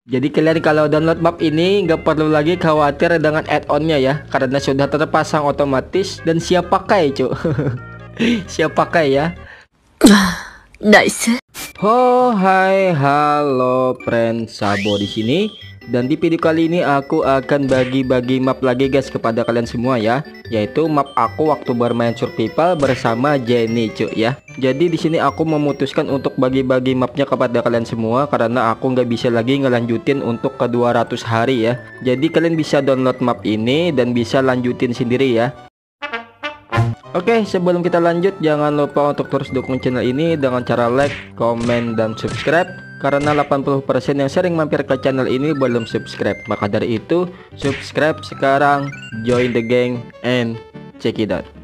Jadi kalian kalau download map ini nggak perlu lagi khawatir dengan add-onnya ya, karena sudah terpasang otomatis dan siap pakai, cuk. Siap pakai ya. Nice. Oh, hai, halo friend, Sabo di sini. Dan di video kali ini aku akan bagi-bagi map lagi guys kepada kalian semua ya, yaitu map aku waktu bermain survival bersama Jenny cuy ya. Jadi di sini aku memutuskan untuk bagi-bagi mapnya kepada kalian semua karena aku nggak bisa lagi ngelanjutin untuk ke 200 hari ya. Jadi kalian bisa download map ini dan bisa lanjutin sendiri ya. Oke, sebelum kita lanjut jangan lupa untuk terus dukung channel ini dengan cara like, komen, dan subscribe. Karena 80% yang sering mampir ke channel ini belum subscribe. Maka dari itu, subscribe sekarang, join the gang, and check it out.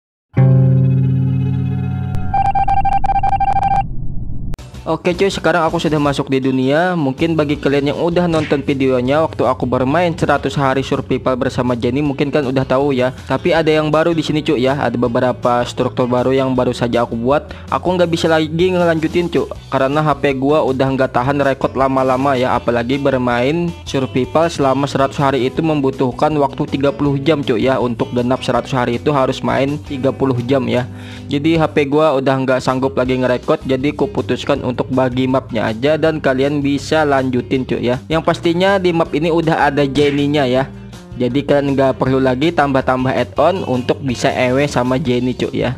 Oke cuy, sekarang aku sudah masuk di dunia. Mungkin bagi kalian yang udah nonton videonya waktu aku bermain 100 hari survival bersama Jenny, mungkin kan udah tahu ya. Tapi ada yang baru di sini cuy ya. Ada beberapa struktur baru yang baru saja aku buat. Aku nggak bisa lagi ngelanjutin cuy karena HP gua udah nggak tahan record lama-lama ya. Apalagi bermain survival selama 100 hari itu membutuhkan waktu 30 jam cuy ya. Untuk genap 100 hari itu harus main 30 jam ya. Jadi HP gua udah nggak sanggup lagi ngerekod. Jadi aku putuskan untuk bagi mapnya aja dan kalian bisa lanjutin cuy ya. Yang pastinya di map ini udah ada Jenny-nya ya. Jadi kalian nggak perlu lagi tambah-tambah add-on untuk bisa ewe sama Jenny cuy ya.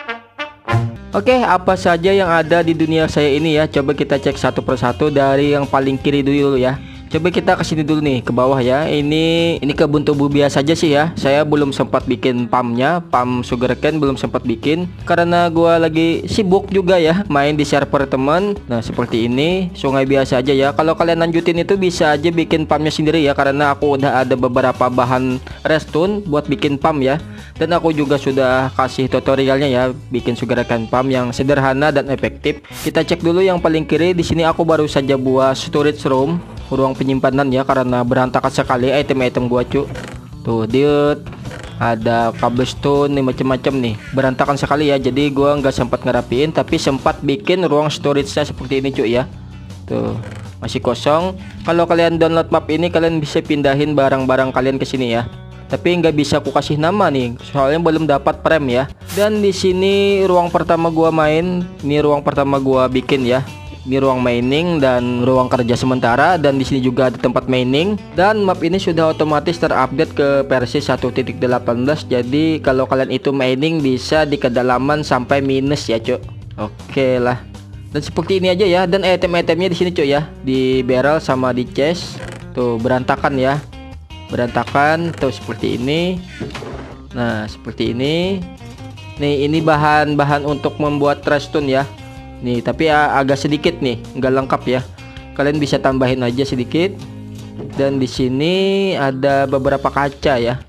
Oke, apa saja yang ada di dunia saya ini ya? Coba kita cek satu persatu dari yang paling kiri dulu ya. Coba kita ke sini dulu nih, ke bawah ya. Ini kebun tubuh biasa aja sih ya. Saya belum sempat bikin pump-nya, pump sugarcane belum sempat bikin karena gua lagi sibuk juga ya main di server teman. Nah, seperti ini, sungai biasa aja ya. Kalau kalian lanjutin itu bisa aja bikin pumpnya sendiri ya karena aku udah ada beberapa bahan redstone buat bikin pump ya. Dan aku juga sudah kasih tutorialnya ya bikin sugarcane pump yang sederhana dan efektif. Kita cek dulu yang paling kiri. Di sini aku baru saja buat storage room, ruang penyimpanan ya karena berantakan sekali item-item gua cu. Tuh dia ada cobblestone nih macam-macam nih, berantakan sekali ya. Jadi gua nggak sempat ngerapiin tapi sempat bikin ruang storage-nya seperti ini cu ya. Tuh masih kosong. Kalau kalian download map ini kalian bisa pindahin barang-barang kalian ke sini ya. Tapi nggak bisa aku kasih nama nih soalnya belum dapat frame ya. Dan di sini ruang pertama gua main, ini ruang pertama gua bikin ya. Ini ruang mining dan ruang kerja sementara, dan di sini juga ada tempat mining. Dan map ini sudah otomatis terupdate ke versi 1.18. Jadi kalau kalian itu mining bisa di kedalaman sampai minus ya cuk. Oke lah. Dan seperti ini aja ya. Dan item-itemnya di sini cuk ya, di barrel sama di chest. Tuh berantakan ya. Berantakan tuh seperti ini. Nah seperti ini. Nih ini bahan-bahan untuk membuat redstone ya. Nih tapi agak sedikit nih, nggak lengkap ya. Kalian bisa tambahin aja sedikit. Dan di sini ada beberapa kaca ya.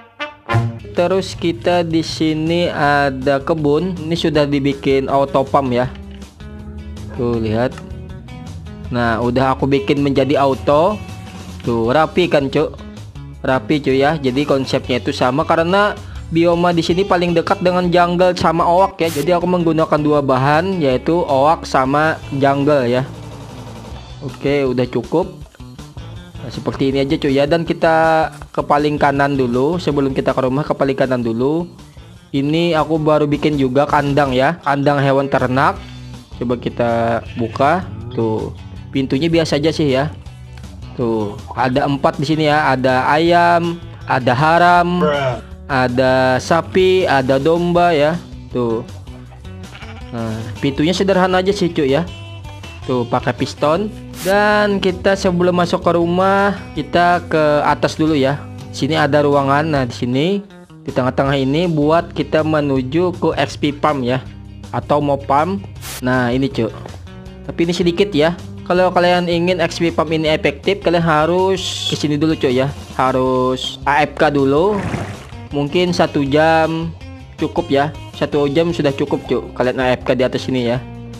Terus kita di sini ada kebun. Ini sudah dibikin auto pump ya. Tuh lihat. Nah udah aku bikin menjadi auto. Tuh rapi kan cuk. Rapi cuy ya. Jadi konsepnya itu sama karena bioma di sini paling dekat dengan jungle sama oak ya. Jadi aku menggunakan dua bahan yaitu oak sama jungle ya. Oke, udah cukup. Nah, seperti ini aja cuy ya. Dan kita ke paling kanan dulu sebelum kita ke rumah, ke paling kanan dulu. Ini aku baru bikin juga kandang ya, kandang hewan ternak. Coba kita buka. Tuh, pintunya biasa aja sih ya. Tuh, ada 4 di sini ya. Ada ayam, ada haram, ada sapi, ada domba ya. Tuh. Nah, pintunya sederhana aja sih cuy ya. Tuh, pakai piston. Dan kita sebelum masuk ke rumah, kita ke atas dulu ya. Sini ada ruangan. Nah, di sini di tengah-tengah ini buat kita menuju ke XP pump ya. Atau mau pump. Nah, ini cuy. Tapi ini sedikit ya. Kalau kalian ingin XP pump ini efektif, kalian harus kesini dulu cuy ya. Harus AFK dulu. Mungkin 1 jam cukup ya. 1 jam sudah cukup cuy. Kalian AFK di atas sini ya.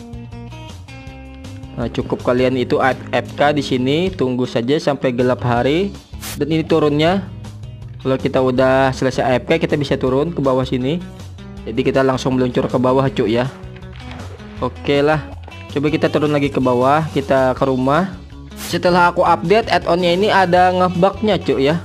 Nah, cukup kalian itu AFK di sini. Tunggu saja sampai gelap hari. Dan ini turunnya. Kalau kita udah selesai AFK, kita bisa turun ke bawah sini. Jadi kita langsung meluncur ke bawah cuy ya. Oke lah. Coba kita turun lagi ke bawah, kita ke rumah. Setelah aku update add-onnya ini ada ngebugnya cuy ya.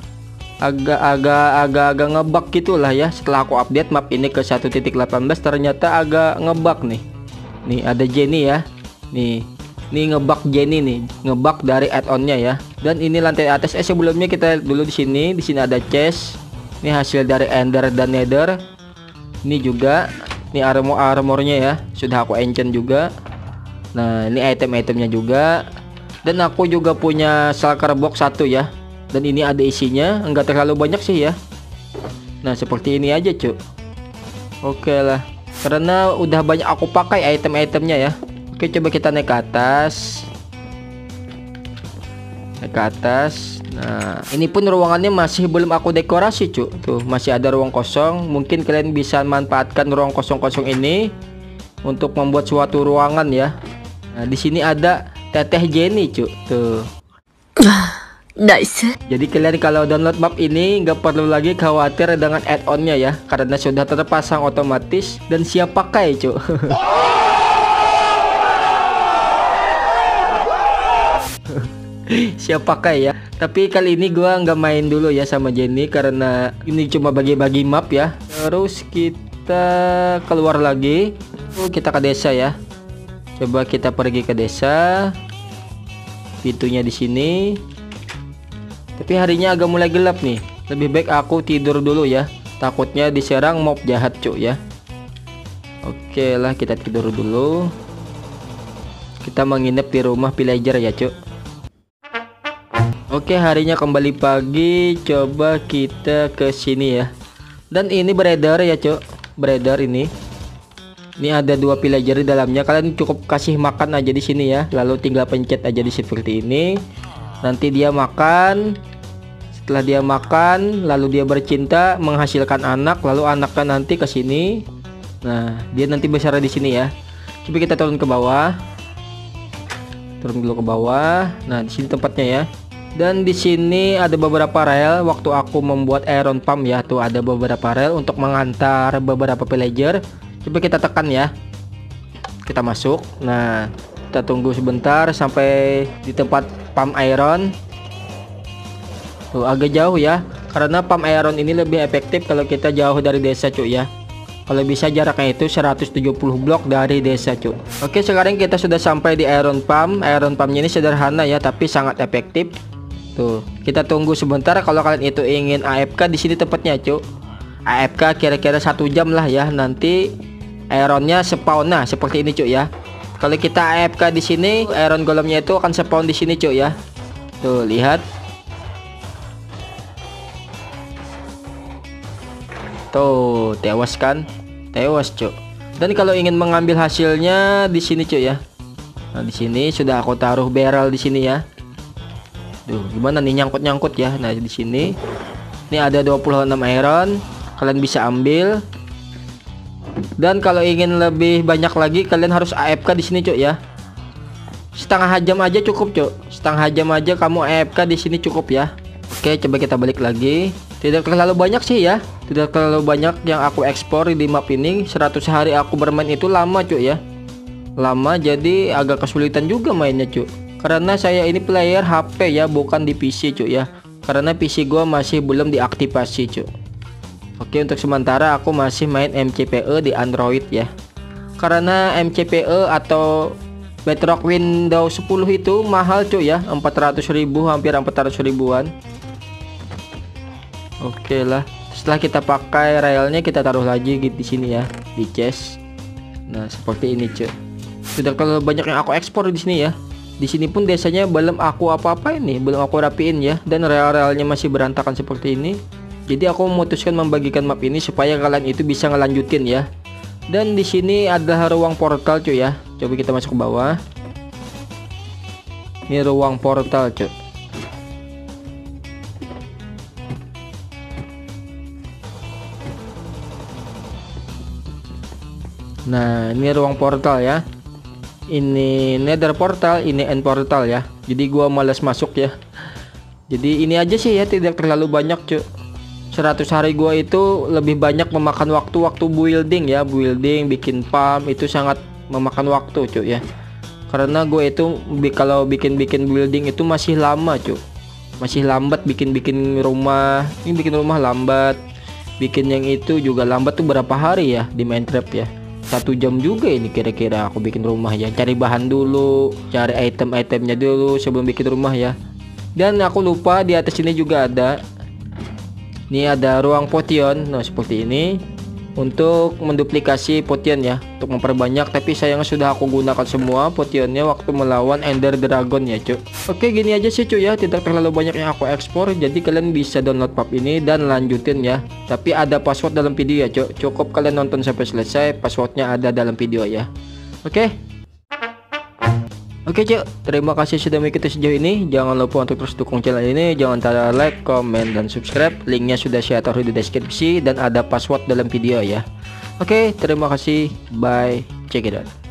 Agak ngebug gitulah ya. Setelah aku update map ini ke 1.18 ternyata agak ngebug nih. Nih ada Jenny ya. Nih ngebug Jenny nih, ngebug dari add-onnya ya. Dan ini lantai atas. Sebelumnya kita dulu di sini. Di sini ada chest. Ini hasil dari Ender dan Nether. Ini juga. Ini armornya ya. Sudah aku enchant juga. Nah ini item-itemnya juga. Dan aku juga punya shulker box 1 ya. Dan ini ada isinya, enggak terlalu banyak sih ya. Nah seperti ini aja cuy. Oke lah, karena udah banyak aku pakai item-itemnya ya. Oke, coba kita naik ke atas. Naik ke atas. Nah ini pun ruangannya masih belum aku dekorasi cuy. Tuh masih ada ruang kosong. Mungkin kalian bisa manfaatkan ruang kosong-kosong ini untuk membuat suatu ruangan ya. Nah di sini ada Teteh Jenny cuy. Tuh. Nice. Jadi kalian kalau download map ini nggak perlu lagi khawatir dengan add-onnya ya, karena sudah terpasang otomatis dan siap pakai cuy. Siap pakai ya. Tapi kali ini gua nggak main dulu ya sama Jenny karena ini cuma bagi-bagi map ya. Terus kita keluar lagi. Kita ke desa ya. Coba kita pergi ke desa. Pintunya di sini. Tapi harinya agak mulai gelap nih. Lebih baik aku tidur dulu ya. Takutnya diserang mob jahat cuy ya. Oke lah, kita tidur dulu. Kita menginap di rumah villager ya cuy. Oke, harinya kembali pagi. Coba kita ke sini ya. Dan ini beredar ya cuy. Beredar ini. Ini ada 2 villager di dalamnya. Kalian cukup kasih makan aja di sini ya. Lalu tinggal pencet aja di seperti ini. Nanti dia makan. Setelah dia makan, lalu dia bercinta, menghasilkan anak, lalu anaknya nanti ke sini. Nah, dia nanti besar di sini ya. Coba kita turun ke bawah. Turun dulu ke bawah. Nah, di sini tempatnya ya. Dan di sini ada beberapa rel. Waktu aku membuat iron pump ya, tuh ada beberapa rel untuk mengantar beberapa villager. Coba kita tekan ya. Kita masuk. Nah, kita tunggu sebentar sampai di tempat pump iron. Tuh agak jauh ya, karena pump iron ini lebih efektif kalau kita jauh dari desa cuy ya. Kalau bisa jaraknya itu 170 blok dari desa cuy. Oke, sekarang kita sudah sampai di iron pump. Iron pumpnya ini sederhana ya, tapi sangat efektif. Tuh kita tunggu sebentar. Kalau kalian itu ingin AFK, di sini tempatnya cuy. AFK kira-kira 1 jam lah ya. Nanti ironnya spawn. Nah seperti ini cuy ya. Kalau kita AFK di sini, iron golemnya itu akan spawn di sini cuy ya. Tuh lihat. Tuh tewas kan? Tewas cuy. Dan kalau ingin mengambil hasilnya di sini cuy ya. Nah di sini sudah aku taruh barrel di sini ya. Duh gimana nih nyangkut-nyangkut ya. Nah di sini ini ada 26 iron. Kalian bisa ambil. Dan kalau ingin lebih banyak lagi, kalian harus AFK di sini cuy ya. Setengah jam aja cukup cuy. Setengah jam aja kamu AFK di sini cukup ya. Oke, coba kita balik lagi. Tidak terlalu banyak sih ya. Tidak terlalu banyak yang aku ekspor di map ini. 100 hari aku bermain itu lama cuy ya. Lama, jadi agak kesulitan juga mainnya cuy. Karena saya ini player HP ya, bukan di PC cuy ya. Karena PC gua masih belum diaktifasi cuy. Oke, untuk sementara aku masih main MCPE di Android ya. Karena MCPE atau Bedrock Windows 10 itu mahal cuy ya, 400.000, hampir 400 ribuan. Oke lah. Setelah kita pakai railnya, kita taruh lagi di sini ya, di chest. Nah seperti ini cuy. Sudah kalau banyak yang aku ekspor di sini ya. Di sini pun desanya belum aku apa-apain nih, belum aku rapiin ya. Dan rail-railnya masih berantakan seperti ini. Jadi aku memutuskan membagikan map ini supaya kalian itu bisa ngelanjutin ya. Dan di sini adalah ruang portal cuy ya. Coba kita masuk ke bawah. Ini ruang portal cuy. Nah ini ruang portal ya. Ini nether portal, ini end portal ya. Jadi gua malas masuk ya. Jadi ini aja sih ya, tidak terlalu banyak cuy. 100 hari gua itu lebih banyak memakan waktu building ya. Building, bikin farm itu sangat memakan waktu cuy ya. Karena gue itu kalau bikin building itu masih lama cuy, masih lambat bikin rumah. Ini bikin rumah lambat, bikin yang itu juga lambat tuh berapa hari ya di Minecraft ya. 1 jam juga ini kira-kira aku bikin rumah ya. Cari bahan dulu, cari item-itemnya dulu sebelum bikin rumah ya. Dan aku lupa di atas ini juga ada. Ini ada ruang potion. Nah, seperti ini untuk menduplikasi potion ya, untuk memperbanyak. Tapi sayangnya sudah aku gunakan semua potionnya waktu melawan Ender Dragon ya cuy. Oke, gini aja sih cuy ya, tidak terlalu banyak yang aku ekspor. Jadi kalian bisa download pub ini dan lanjutin ya. Tapi ada password dalam video ya cuy. Cukup kalian nonton sampai selesai, passwordnya ada dalam video ya. Oke cuy, terima kasih sudah mengikuti sejauh ini. Jangan lupa untuk terus dukung channel ini. Jangan lupa like, comment, dan subscribe. Linknya sudah saya taruh di deskripsi dan ada password dalam video ya. Oke, terima kasih. Bye. Check it out.